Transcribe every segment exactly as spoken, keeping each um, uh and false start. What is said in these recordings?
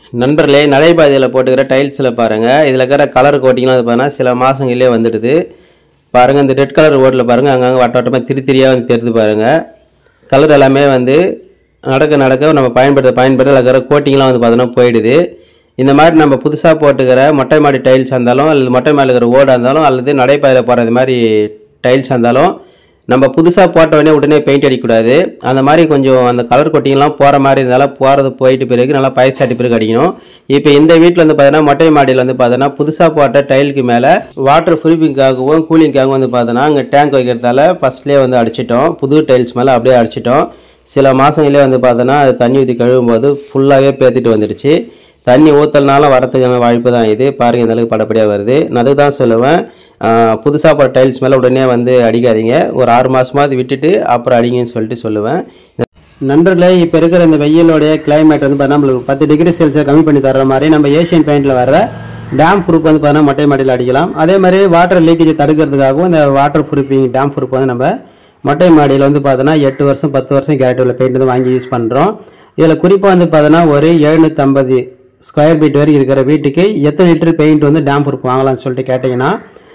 நண்பர்களே, நடைபாதையில் போட்டுக்கிற டைல்ஸில் பாருங்கள், இதில் இருக்கிற கலர் கோட்டிங்லாம் வந்து பார்த்தீங்கன்னா சில மாதங்களே வந்துடுது. பாருங்கள், இந்த ரெட் கலர் ஓட்டில் பாருங்கள், அங்கங்கே வட்ட வட்டமாக திரி திரியாக வந்து தெரிஞ்சு பாருங்கள். கலர் எல்லாமே வந்து நடக்க நடக்க நம்ம பயன்படுத்த பயன்படுத்த அதில் இருக்கிற கோட்டிங்லாம் வந்து பார்த்தோன்னா போயிடுது. இந்த மாதிரி நம்ம புதுசாக போட்டுக்கிற மொட்டை மாடி டைல்ஸாக இருந்தாலும், அல்லது மொட்டை மாடியில் இருக்கிற ஓடாக இருந்தாலும், அல்லது நடைபாதையில் போகிற இது மாதிரி டைல்ஸாக இருந்தாலும், நம்ம புதுசாக போட்ட உடனே உடனே பெயிண்ட் அடிக்கக்கூடாது. அந்த மாதிரி கொஞ்சம் அந்த கலர் கொட்டிங்கெல்லாம் போகிற மாதிரி இருந்தாலும் போகிறது போயிட்டு பிறகு நல்லா பைசாட்டி பிறகு அடிக்கணும். இப்போ இந்த வீட்டில் வந்து பார்த்தீங்கன்னா மொட்டை மாடியில் வந்து பார்த்தீங்கன்னா புதுசாக போட்ட டைலுக்கு மேலே வாட்டர் ப்ரூஃபிங்காகவும் கூலிங்காகவும் வந்து பார்த்தோன்னா அங்கே டேங்க் வைக்கிறதால ஃபஸ்ட்லேயே வந்து அடிச்சிட்டோம். புது டைல்ஸ் மேலே அப்படியே அடிச்சிட்டோம். சில மாதங்களே வந்து பார்த்தோன்னா அது தண்ணி ஊற்றி கழுவும் போது ஃபுல்லாகவே பேத்திட்டு வந்துடுச்சு. தண்ணி ஊற்றலனால வரத்துக்கான வாய்ப்பு தான் இது. பாருங்கள், இந்த அளவுக்கு படப்படியாக வருது. நான் அதுக்கு தான் சொல்லுவேன், புதுசாக போகிற டைல்ஸ் மேலே உடனே வந்து அடிக்காதீங்க. ஒரு ஆறு மாதமாவது விட்டுட்டு அப்புறம் அடிங்கன்னு சொல்லிட்டு சொல்லுவேன். நண்பர்களே, இப்போ இருக்கிற இந்த வெயிலோடைய கிளைமேட் வந்து பார்த்தா நம்மளுக்கு பத்து டிகிரி செல்சியஸ் கம்மி பண்ணி தர்ற மாதிரி நம்ம ஏஷியன் பெயிண்டில் வர டேம் ப்ரூஃப் வந்து பார்த்தா மொட்டை மாடியில் அடிக்கலாம். அதே மாதிரி வாட்டர் லீக்கேஜ் தடுக்கிறதுக்காகவும் இந்த வாட்டர் ப்ரூஃபிங் டேம் ப்ரூஃப் வந்து நம்ம மொட்டை மாடியில் வந்து பார்த்தோன்னா எட்டு வருஷம் பத்து வருஷம் கேரண்டி உள்ள பெயிண்ட் வந்து வாங்கி யூஸ் பண்ணுறோம். இதில் குறிப்பாக வந்து பார்த்தோன்னா ஒரு எழுநூற்றி ஐம்பது ஸ்கொயர் ஃபீட் வரைக்கும் இருக்கிற வீட்டுக்கு எத்தனை லிட்டர் பெயிண்ட் வந்து டேம் ப்ரூஃப் வாங்கலாம்னு சொல்லிட்டு கேட்டிங்கன்னா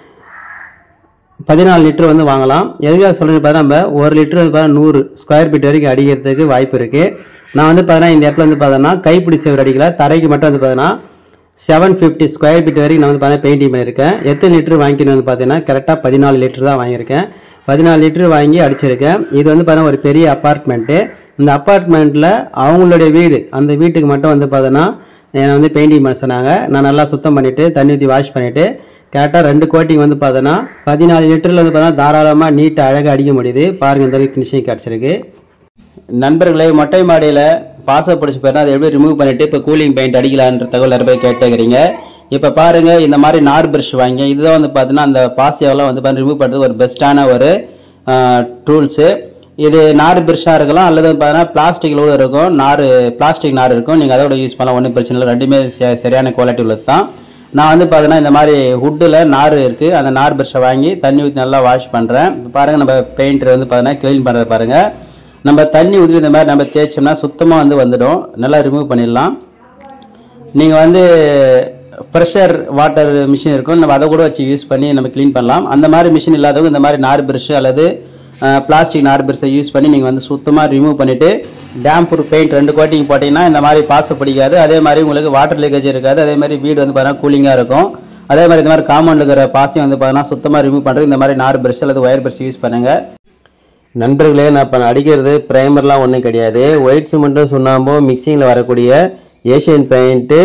பதினாலு லிட்டர் வந்து வாங்கலாம். எதுக்காக சொல்கிறது பார்த்தா நம்ம ஒரு லிட்டர் வந்து பார்த்தா நூறு ஸ்கொயர் ஃபீட் வரைக்கும் அடிக்கிறதுக்கு வாய்ப்பு இருக்குது. நான் வந்து பார்த்தீங்கன்னா இந்த இடத்துல வந்து பார்த்தோன்னா கைப்பிடி சேவர் அடிக்கல, தரைக்கு மட்டும் வந்து பார்த்தீங்கன்னா செவன் ஃபிஃப்டி ஸ்கொயர் ஃபீட் வரைக்கும் நான் வந்து பார்த்தீங்கன்னா பெயிண்டிங் பண்ணியிருக்கேன். எத்தனை லிட்டர் வாங்கிக்கணும் வந்து பார்த்தீங்கன்னா கரெக்டாக பதினாலு லிட்டர் தான் வாங்கியிருக்கேன். பதினாலு லிட்டர் வாங்கி அடிச்சிருக்கேன். இது வந்து பார்த்தீங்கன்னா ஒரு பெரிய அப்பார்ட்மெண்ட்டு. இந்த அப்பார்ட்மெண்ட்டில் அவங்களுடைய வீடு, அந்த வீட்டுக்கு மட்டும் வந்து பார்த்தோன்னா என்னை வந்து பெயிண்டிங் பண்ண சொன்னாங்க. நான் நல்லா சுத்தம் பண்ணிவிட்டு தண்ணி ஊற்றி வாஷ் பண்ணிவிட்டு கரெக்டாக ரெண்டு கோட்டிங் வந்து பார்த்தோன்னா பதினாலு லிட்டரில் வந்து பார்த்தோன்னா தாராளமாக நீட்டாக அழகாக அடிக்க முடியுது. பாருங்கள், இந்த அளவுக்கு ஃபினிஷிங் கிடச்சிருக்கு. நண்பர்களே, மொட்டை மாடியில் பாசை பிடிச்சி போயினா அதை எப்படி ரிமூவ் பண்ணிவிட்டு இப்போ கூலிங் பெயிண்ட் அடிக்கலான்ற தகவல் நிறைய பேர் கேட்டுக்கிறீங்க. இப்போ பாருங்கள், இந்த மாதிரி நார் ப்ரஷ் வாங்கி இதுதான் வந்து பார்த்தீங்கன்னா அந்த பாசையெல்லாம் வந்து பார்த்தீங்கன்னா ரிமூவ் பண்ணுறது ஒரு பெஸ்ட்டான ஒரு டூல்ஸு. இது நார் ப்ரஷ்ஷாக இருக்கலாம், அல்லது பார்த்தீங்கன்னா பிளாஸ்டிக்கில் கூட இருக்கும். நார் பிளாஸ்டிக் நார் இருக்கும், நீங்கள் அதோட யூஸ் பண்ணலாம், ஒன்றும் பிரச்சனை இல்லை. ரெண்டுமே சரியான குவாலிட்டி உள்ளது தான். நான் வந்து பார்த்தீங்கன்னா இந்த மாதிரி ஹுட்டில் நார் இருக்குது, அந்த நார் ப்ரஷ்ஷை வாங்கி தண்ணி ஊற்றி நல்லா வாஷ் பண்ணுறேன். இப்போ பாருங்கள், நம்ம பெயிண்டர் வந்து பார்த்தீங்கன்னா க்ளீன் பண்ணுறது பாருங்கள். நம்ம தண்ணி ஊற்றி இந்த மாதிரி நம்ம தேய்ச்சோம்னா சுத்தமாக வந்து வந்துடும், நல்லா ரிமூவ் பண்ணிடலாம். நீங்கள் வந்து ப்ரெஷர் வாட்டர் மிஷின் இருக்கும், நம்ம அதை கூட வச்சு யூஸ் பண்ணி நம்ம க்ளீன் பண்ணலாம். அந்த மாதிரி மிஷின் இல்லாதவங்க இந்த மாதிரி நார் ப்ரஷ் அல்லது பிளாஸ்டிக் நார் ப்ரஷ்ஷை யூஸ் பண்ணி நீங்கள் வந்து சுத்தமாக ரிமூவ் பண்ணிவிட்டு டேம் ப்ரூஃப் பெயிண்ட் ரெண்டு கோட்டிங் போட்டிங்கன்னா இந்த மாதிரி பாசை பிடிக்காது. அதே மாதிரி உங்களுக்கு வாட்டர் லீக்கேஜ் இருக்காது. அதே மாதிரி வீடு வந்து பார்த்தீங்கன்னா கூலிங்காக இருக்கும். அதே மாதிரி இந்த மாதிரி காம்பவுண்ட் இருக்கிற பாசையும் வந்து பார்த்தீங்கன்னா சுத்தமாக ரிமூவ் பண்ணுறது இந்த மாதிரி நார் ப்ரஷ் அல்லது ஒயர் ப்ரஷ் யூஸ் பண்ணுங்கள். நண்பர்களே, நான் இப்போ அடிக்கிறது ப்ரைமர்லாம் ஒன்றும் கிடையாது. ஒயிட் சிமெண்ட்டும் சுண்ணாம்பும் மிக்சிங்கில் வரக்கூடிய ஏஷியன் பெயிண்ட்டு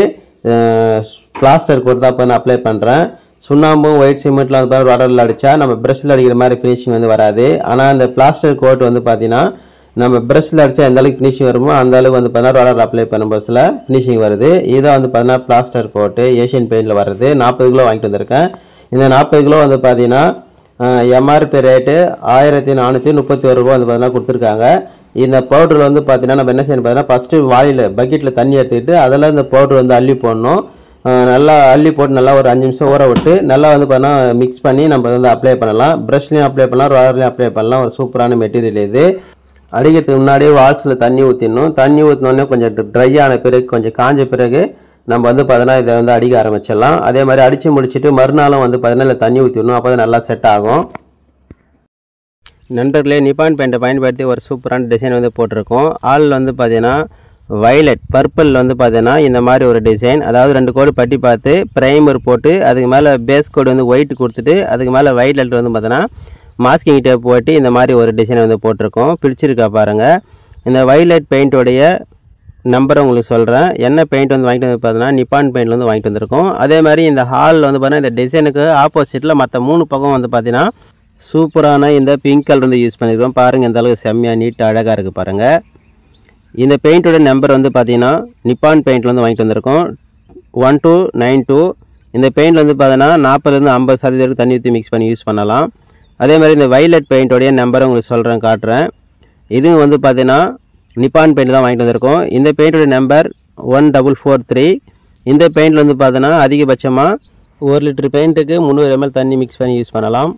பிளாஸ்டர் கோட் தான் இப்போ நான் அப்ளை பண்ணுறேன். சுண்ணாம்பும் ஒயிட் சிமெண்ட்டில் வந்து பார்த்தா வாட்டரில் அடித்தா நம்ம ப்ரஷ்ஷில் அடிக்கிற மாதிரி ஃபினிஷிங் வந்து வராது. ஆனால் இந்த பிளாஸ்டர் கோட் வந்து பார்த்தீங்கன்னா நம்ம ப்ரஷ்ஷில் அடித்தா எந்த அளவுக்கு ஃபினிஷிங் வருமோ அந்த அளவுக்கு வந்து பார்த்தீங்கன்னா வாட்டர் அப்ளை பண்ணும் பஸ்ஸில் ஃபினிஷிங் வருது. இதை வந்து பார்த்தீங்கன்னா பிளாஸ்டர் கோட்டு ஏஷியன் பெயிண்டில் வருது. நாற்பது கிலோ வாங்கிட்டு வந்திருக்கேன். இந்த நாற்பது கிலோ வந்து பார்த்தீங்கன்னா எம்ஆர்பி ரேட்டு ஆயிரத்தி நானூற்றி முப்பத்தி ஒரு ரூபா வந்து பார்த்தீங்கன்னா கொடுத்துருக்காங்க. இந்த பவுடர் வந்து பார்த்தீங்கன்னா நம்ம என்ன செய்யணும் பார்த்தீங்கன்னா ஃபஸ்ட்டு வாளியில் பக்கெட்டில் தண்ணி எடுத்துக்கிட்டு அதில் இந்த பவுடர் வந்து அள்ளி போடணும். நல்லா அள்ளி போட்டு நல்லா ஒரு அஞ்சு நிமிஷம் ஊற விட்டு நல்லா வந்து பார்த்தீங்கன்னா மிக்ஸ் பண்ணி நம்ம வந்து அப்ளை பண்ணலாம். ப்ரஷ்லையும் அப்ளை பண்ணலாம், ரோலர்லையும் அப்ளை பண்ணலாம். ஒரு சூப்பரான மெட்டீரியல் இது. அடிக்கிறதுக்கு முன்னாடியே வால்ஸில் தண்ணி ஊற்றிடணும். தண்ணி ஊற்றினோடனே கொஞ்சம் ட்ரை ஆன பிறகு கொஞ்சம் காஞ்ச பிறகு நம்ம வந்து பார்த்தீங்கன்னா இதை வந்து அடிக்க ஆரம்பிச்சிடலாம். அதே மாதிரி அடித்து முடிச்சுட்டு மறுநாளும் வந்து பார்த்தீங்கன்னா இல்லை தண்ணி ஊற்றிடணும், அப்போ தான் நல்லா செட் ஆகும். நண்பர்களே, நிப்பான் பெயிண்டை பயன்படுத்தி ஒரு சூப்பரான டிசைன் வந்து போட்டிருக்கோம். ஆள் வந்து பார்த்தீங்கன்னா வயலட் பர்பிள் வந்து பார்த்தீங்கன்னா இந்த மாதிரி ஒரு டிசைன், அதாவது ரெண்டு கோடு பட்டி பார்த்து ப்ரைமர் போட்டு அதுக்கு மேலே பேஸ் கோடு வந்து ஒயிட் கொடுத்துட்டு அதுக்கு மேலே வயலட் வந்து பார்த்தீங்கன்னா மாஸ்கிங் டேப் போட்டு இந்த மாதிரி ஒரு டிசைன் வந்து போட்டிருக்கோம். பிடிச்சிருக்கா பாருங்கள். இந்த வயலட் பெயிண்டோடைய நம்பரை உங்களுக்கு சொல்கிறேன். என்ன பெயிண்ட் வந்து வாங்கிட்டு வந்து பார்த்தீங்கன்னா நிப்பான் பெயிண்ட் வந்து வாங்கிட்டு வந்திருக்கோம். அதே மாதிரி இந்த ஹாலில் வந்து பார்த்தீங்கன்னா இந்த டிசைனுக்கு ஆப்போசிட்டில் மற்ற மூணு பக்கம் வந்து பார்த்தீங்கன்னா சூப்பரான இந்த பிங்க் கலர் வந்து யூஸ் பண்ணியிருக்கோம். பாருங்கள், இந்த அளவுக்கு செம்மையாக நீட்டாக அழகாக இருக்குது பாருங்கள். இந்த பெயிண்டோட நம்பர் வந்து பார்த்தீங்கன்னா நிப்பான் பெயிண்ட் வந்து வாங்கிட்டு வந்திருக்கோம் ஒன் டூ நைன் டூ. இந்த பெயிண்ட் வந்து பார்த்தீங்கன்னா நாற்பதுலேருந்து ஐம்பது சதவீதம் தண்ணி ஊற்றி மிக்ஸ் பண்ணி யூஸ் பண்ணலாம். அதே மாதிரி இந்த வயலட் பெயிண்டோடைய நம்பரை உங்களுக்கு சொல்கிறேன், காட்டுறேன். இதுவும் வந்து பார்த்தீங்கன்னா நிப்பான் பெயிண்ட் தான் வாங்கிட்டு வந்திருக்கோம். இந்த பெயிண்டோட number one double four three. இந்த பெயிண்டில் வந்து பார்த்தீங்கன்னா அதிகபட்சமாக ஒரு லிட்டர் பெயிண்ட்டுக்கு முந்நூறு எம்எல் தண்ணி மிக்ஸ் பண்ணி யூஸ் பண்ணலாம்.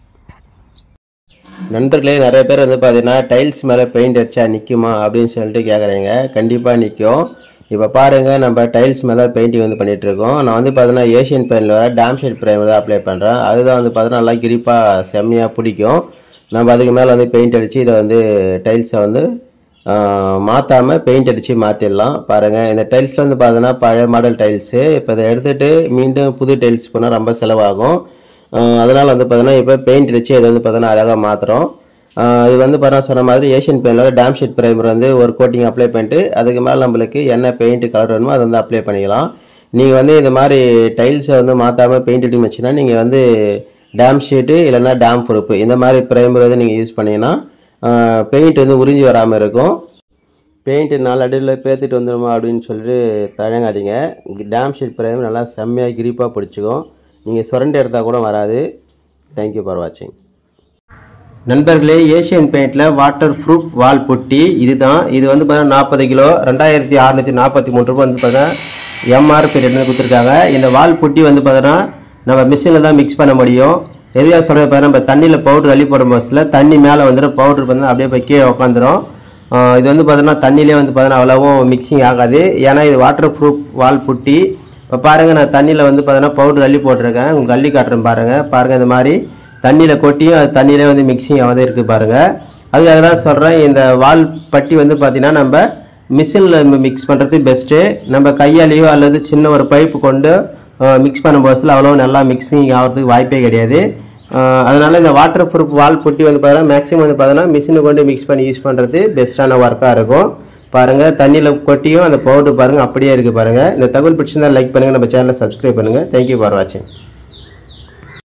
நண்பர்களே, நிறைய பேர் வந்து பார்த்தீங்கன்னா டைல்ஸ் மேலே பெயிண்ட் அடிச்சா நிற்குமா அப்படின்னு சொல்லிட்டு கேட்குறீங்க. கண்டிப்பாக நிற்கும். இப்போ பாருங்கள் நம்ம டைல்ஸ் மேலே பெயிண்டிங் வந்து பண்ணிகிட்ருக்கோம். நான் வந்து பார்த்தீங்கன்னா ஏஷியன் பெயிண்டில் வர டேம் ஷீட் ப்ரைமர் தான் அப்ளை பண்ணுறேன். அதுதான் வந்து பார்த்தீங்கன்னா நல்லா கிரிப்பாக செம்மையாக பிடிக்கும். நம்ம அதுக்கு மேலே வந்து பெயிண்ட் அடித்து இதை வந்து டைல்ஸை வந்து மாற்றாமல் பெயிண்ட் அடித்து மாற்றிடலாம். பாருங்கள் இந்த டைல்ஸில் வந்து பார்த்தீங்கன்னா பழைய மாடல் டைல்ஸு. இப்போ இதை எடுத்துகிட்டு மீண்டும் புது டைல்ஸ் போனால் ரொம்ப செலவாகும். அதனால் வந்து பார்த்தீங்கன்னா இப்போ பெயிண்ட் அடித்து இதை வந்து பார்த்தீங்கன்னா அழகாக மாற்றுறோம். இது வந்து பார்த்தா சொன்ன மாதிரி ஏஷியன் பெயிண்டில் டேம் ஷீட் ப்ரைமர் வந்து ஒரு கோட்டிங் அப்ளை பண்ணிட்டு அதுக்கு மேலே நம்மளுக்கு என்ன பெயிண்ட் கலர் வேணுமோ அதை வந்து அப்ளை பண்ணிக்கலாம். நீங்கள் வந்து இந்த மாதிரி டைல்ஸை வந்து மாற்றாமல் பெயிண்ட் அடிக்க வச்சுன்னா நீங்கள் வந்து டேம் ஷீட்டு இல்லைன்னா டேம் ப்ரூஃப் இந்த மாதிரி ப்ரைமர் வந்து நீங்கள் யூஸ் பண்ணிங்கன்னா பெயிண்ட் வந்து உறிஞ்சி வராமல் இருக்கும். பெயிண்ட்டு நாலு அடியில் பேத்துட்டு வந்துடுமா அப்படின்னு சொல்லிட்டு தயங்காதீங்க. டேம் ஷீட் ப்ரைமர் நல்லா செம்மையாக கிரிப்பாக பிடிச்சிக்கும். நீங்கள் சுரண்டி எடுத்தால் கூட வராது. தேங்க்யூ ஃபார் வாட்சிங். நண்பர்களே, ஏஷியன் பெயிண்டில் வாட்டர் ப்ரூஃப் வால் புட்டி இதுதான். இது வந்து பார்த்தீங்கன்னா நாற்பது கிலோ ரெண்டாயிரத்தி அறுநூற்றி நாற்பத்தி மூணு ரூபாய் வந்து பார்த்தீங்கன்னா எம்ஆர்பி ரேட் கொடுத்துருக்காங்க. இந்த வால் புட்டி வந்து பார்த்தீங்கன்னா நம்ம மிஷினில் தான் மிக்ஸ் பண்ண முடியும். எதுக்காக சொல்கிறது பார்த்தீங்கன்னா நம்ம தண்ணியில் பவுட்ரு அள்ளி போடும் பஸ்ஸில் தண்ணி மேலே வந்துடும், பவுட்ரு பார்த்தீங்கன்னா அப்படியே போய் கீழே உட்காந்துரும். இது வந்து பார்த்தீங்கன்னா தண்ணியிலே வந்து பார்த்தீங்கன்னா அவ்வளோவும் மிக்சிங் ஆகாது. ஏன்னா இது வாட்டர் ப்ரூஃப் வால் புட்டி. இப்போ பாருங்கள் நான் தண்ணியில் வந்து பார்த்தீங்கன்னா பவுட்ரு அள்ளி போட்டிருக்கேன். உங்களுக்கு அள்ளி காட்டுறேன் பாருங்கள். பாருங்கள் இந்த மாதிரி தண்ணியில் கொட்டியும் அது தண்ணியிலே வந்து மிக்சிங் ஆகாதே இருக்குது பாருங்கள். அதுக்காக தான் சொல்கிறேன் இந்த வால் பட்டி வந்து பார்த்திங்கன்னா நம்ம மிஷினில் மிக்ஸ் பண்ணுறது பெஸ்ட்டு. நம்ம கையாலேயோ அல்லது சின்ன ஒரு பைப்பு கொண்டு மிக்ஸ் பண்ணும் போதில் அவ்வளோ நல்லா மிக்சிங் ஆகிறதுக்கு வாய்ப்பே கிடையாது. அதனால் இந்த வாட்டர் ப்ரூஃப் வால் புட்டி வந்து பார்த்தீங்கன்னா மேக்ஸிமம் வந்து பார்த்தீங்கன்னா மிஷினை கொண்டு மிக்ஸ் பண்ணி யூஸ் பண்ணுறது பெஸ்ட்டான ஒர்க்காக இருக்கும். பாருங்கள் தண்ணியில் கொட்டியும் அந்த பவுடர் பாருங்கள் அப்படியே இருக்குது பாருங்கள். இந்த தகவல் பிடிச்சிருந்தால் லைக் பண்ணுங்கள், நம்ம சேனலை சப்ஸ்கிரைப் பண்ணுங்கள். தேங்க்யூ ஃபார் வாட்சிங்.